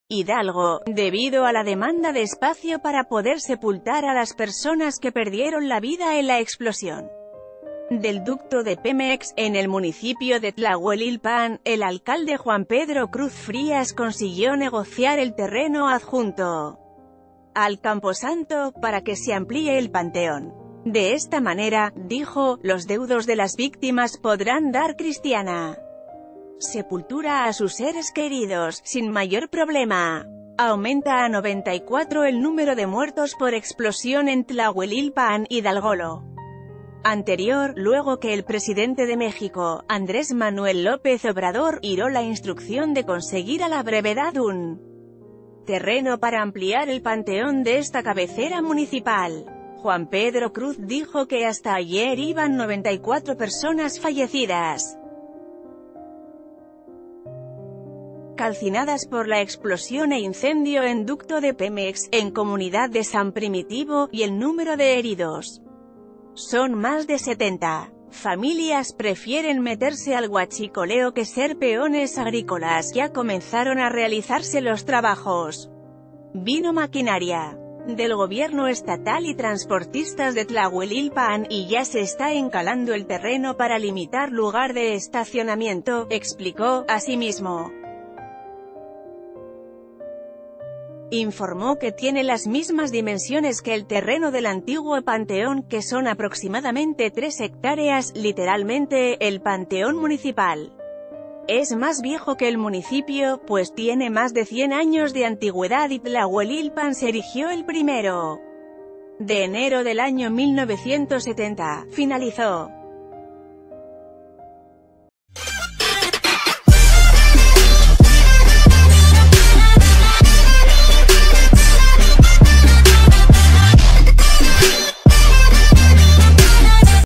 Hidalgo, debido a la demanda de espacio para poder sepultar a las personas que perdieron la vida en la explosión del ducto de Pemex. En el municipio de Tlahuelilpan, el alcalde Juan Pedro Cruz Frías consiguió negociar el terreno adjunto al camposanto, para que se amplíe el panteón. De esta manera, dijo, los deudos de las víctimas podrán dar cristiana sepultura a sus seres queridos, sin mayor problema. Aumenta a 94 el número de muertos por explosión en Tlahuelilpan, Hidalgo. Anterior, luego que el presidente de México, Andrés Manuel López Obrador, iró la instrucción de conseguir a la brevedad un terreno para ampliar el panteón de esta cabecera municipal. Juan Pedro Cruz dijo que hasta ayer iban 94 personas fallecidas, calcinadas por la explosión e incendio en ducto de Pemex, en comunidad de San Primitivo, y el número de heridos son más de 70. Familias prefieren meterse al huachicoleo que ser peones agrícolas. Ya comenzaron a realizarse los trabajos. Vino maquinaria del gobierno estatal y transportistas de Tlahuelilpan, y ya se está encalando el terreno para limitar lugar de estacionamiento, explicó. Asimismo, informó que tiene las mismas dimensiones que el terreno del antiguo panteón, que son aproximadamente 3 hectáreas, literalmente, el panteón municipal es más viejo que el municipio, pues tiene más de 100 años de antigüedad y Tlahuelilpan se erigió el 1 de enero del año 1970, finalizó.